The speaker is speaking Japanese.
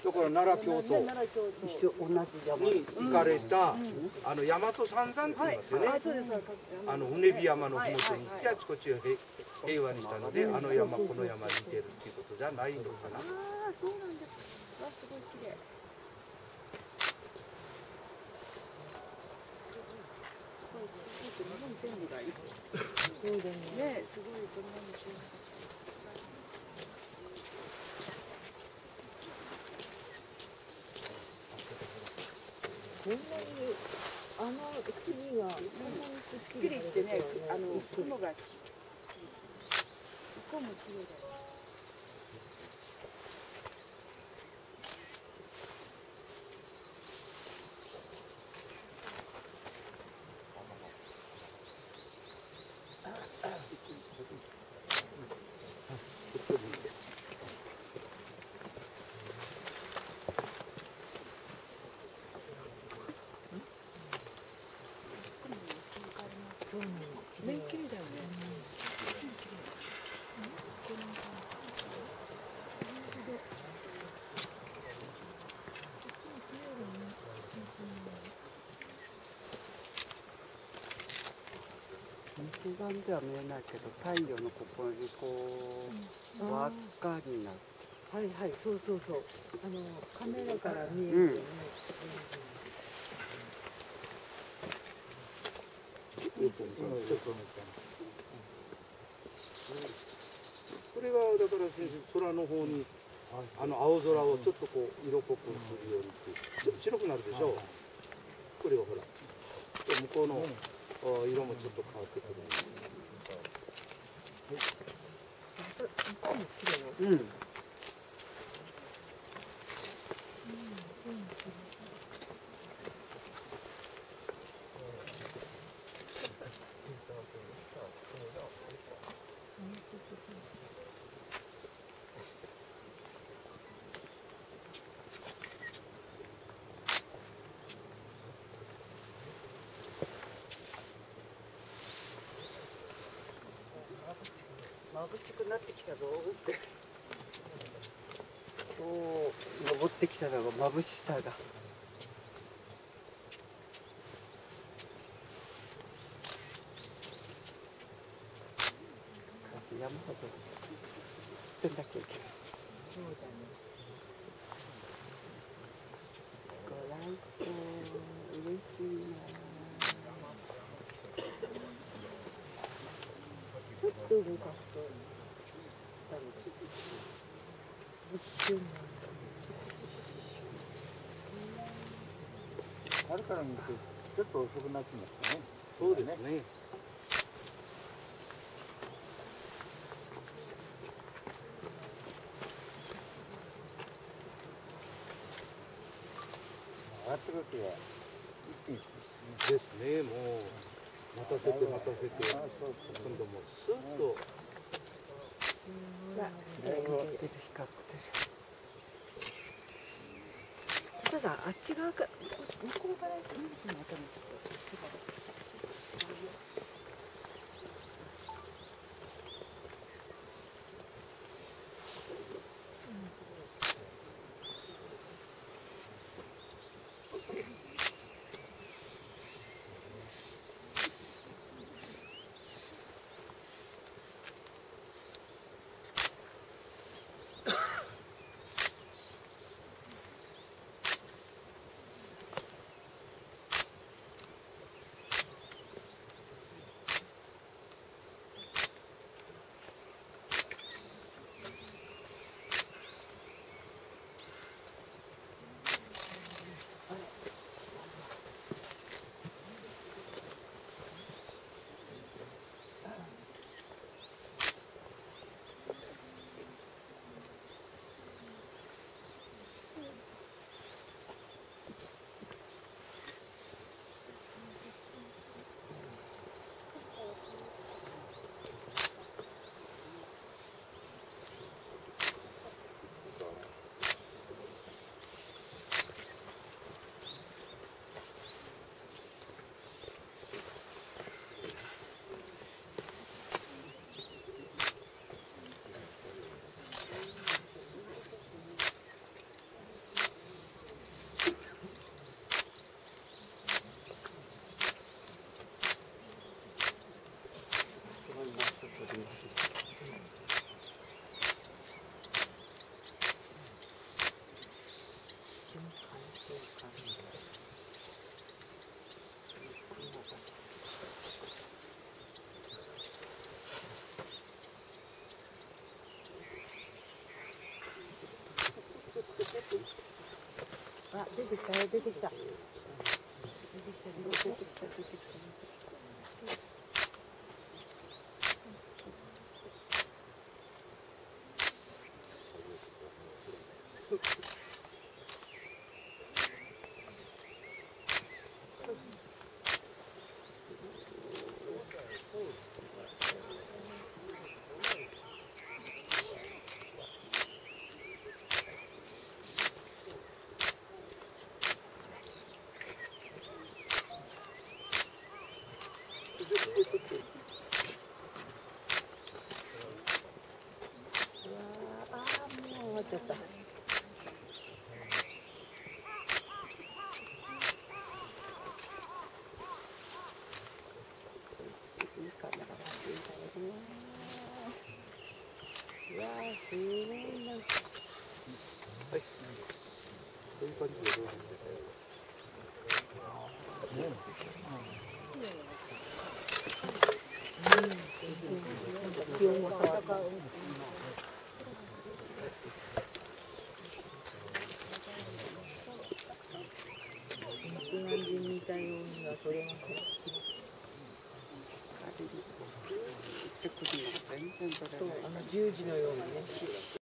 だから奈良京都一緒同じ山に行かれた大和三山って言いますよね。うねび山の麓に行ってあちこちを平和にしたので、あの山この山に似てるっていうことじゃないのかな。 ああ、そうなんです。わ、すごい綺麗。日本全部がいい。そうだね。ね、すごいそんなに知らなかった。こんなに国がこんなにくっきりしてね、雲がここも綺麗だよ。ね、綺麗だよね。 肉眼では見えないけど、太陽のここにこう輪っかになって。 はいはい、そうそうそう。カメラから見えるよね。 これがだから先生、空の方に青空をちょっとこう色濃くするようにちょっと白くなるでしょう。これがほら向こうの色もちょっと変わってくる。うん。 眩しくなってきたぞって。おお、登ってきたのが眩しさが。山ほど捨てなきゃいけない。 そうだね。 ご来光嬉しいな。 ちょっと動かすと一瞬なんだ。 春から見てちょっと遅くなってましたね。 そうですね。 上がってる時は一気にですね。もう待たせて待たせて、今度もスッと。 光ってる光ってる。 ただあっち側から向こうから見るとまたちょっと違う。 あ、出てきたよ、出てきた。ああ、もう終わっちゃった。いいカメラがついたよね。いやー、すごいな。 そういう感じでどうなんですか。 気温も変わった。感じみたいようにはそれは手首が全然取れない。 そう、十字のようにね。